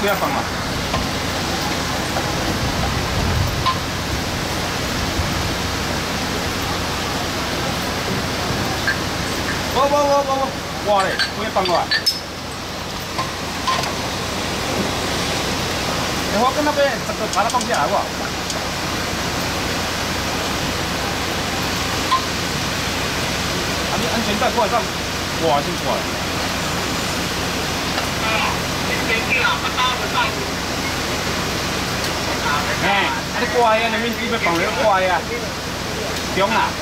要放嘛。我，哇嘞，不要放过来。我跟那边整个把它放下来，好不好？你安全带挂上，哇，真挂。哎，你挂呀，你免要放你挂呀，中啊！